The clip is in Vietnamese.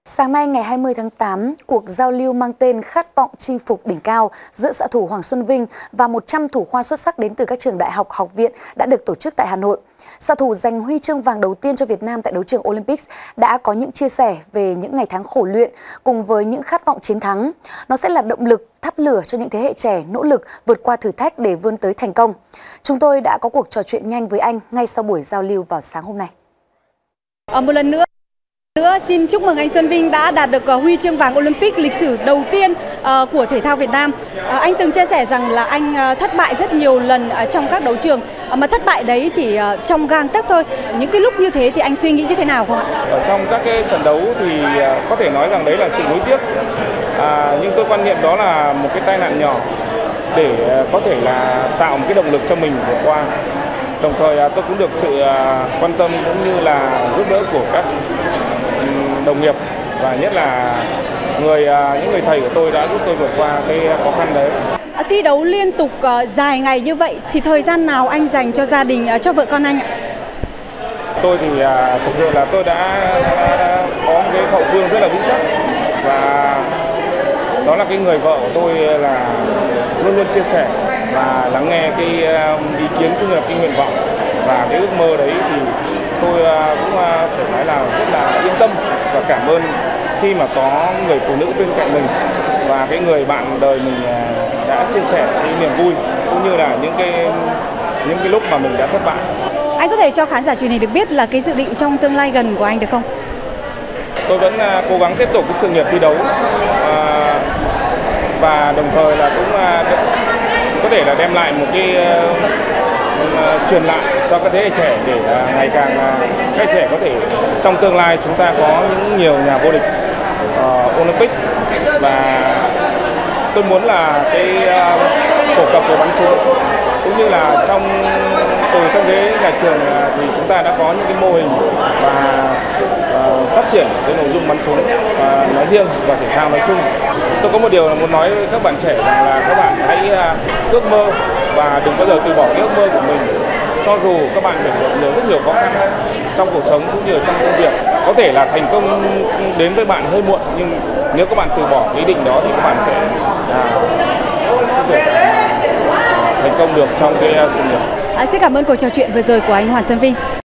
Sáng nay ngày 20 tháng 8, cuộc giao lưu mang tên Khát vọng chinh phục đỉnh cao giữa xạ thủ Hoàng Xuân Vinh và 100 thủ khoa xuất sắc đến từ các trường đại học, học viện đã được tổ chức tại Hà Nội. Xạ thủ giành huy chương vàng đầu tiên cho Việt Nam tại đấu trường Olympics đã có những chia sẻ về những ngày tháng khổ luyện cùng với những khát vọng chiến thắng. Nó sẽ là động lực, thắp lửa cho những thế hệ trẻ nỗ lực vượt qua thử thách để vươn tới thành công. Chúng tôi đã có cuộc trò chuyện nhanh với anh ngay sau buổi giao lưu vào sáng hôm nay. Một lần nữa xin chúc mừng anh Xuân Vinh đã đạt được huy chương vàng Olympic lịch sử đầu tiên của thể thao Việt Nam. Anh từng chia sẻ rằng là anh thất bại rất nhiều lần trong các đấu trường, mà thất bại đấy chỉ trong gang tấc thôi. Những cái lúc như thế thì anh suy nghĩ như thế nào không ạ? Ở trong các cái trận đấu thì có thể nói rằng đấy là sự nuối tiếc, nhưng tôi quan niệm đó là một cái tai nạn nhỏ để có thể là tạo một cái động lực cho mình vượt qua. Đồng thời tôi cũng được sự quan tâm cũng như là giúp đỡ của các đồng nghiệp, và nhất là những người thầy của tôi đã giúp tôi vượt qua cái khó khăn đấy. Thi đấu liên tục dài ngày như vậy thì thời gian nào anh dành cho gia đình, cho vợ con anh ạ? Tôi thì thực sự là tôi đã có một cái hậu phương rất là vững chắc, và đó là cái người vợ của tôi là luôn luôn chia sẻ và lắng nghe cái ý kiến cũng như là cái nguyện vọng và cái ước mơ đấy, thì tôi cũng phải nói là rất là yên tâm và cảm ơn khi mà có người phụ nữ bên cạnh mình và cái người bạn đời mình đã chia sẻ cái niềm vui cũng như là những cái lúc mà mình đã thất bại. Anh có thể cho khán giả truyền hình được biết là cái dự định trong tương lai gần của anh được không? Tôi vẫn cố gắng tiếp tục cái sự nghiệp thi đấu và đồng thời là cũng có thể là đem lại một cái truyền lại cho các thế hệ trẻ để ngày càng các trẻ có thể trong tương lai chúng ta có nhiều nhà vô địch Olympic. Và tôi muốn là cái phổ cập về bắn súng cũng như là trong cái nhà trường thì chúng ta đã có những cái mô hình và phát triển cái nội dung bắn súng nói riêng và thể thao nói chung. Tôi có một điều là muốn nói với các bạn trẻ rằng là các bạn hãy ước mơ và đừng bao giờ từ bỏ cái ước mơ của mình. Cho dù các bạn phải gặp rất nhiều khó khăn trong cuộc sống cũng như trong công việc, có thể là thành công đến với bạn hơi muộn, nhưng nếu các bạn từ bỏ cái ý định đó thì các bạn sẽ có thể thành công được trong cái sự nghiệp. Xin cảm ơn cuộc trò chuyện vừa rồi của anh Hoàng Xuân Vinh.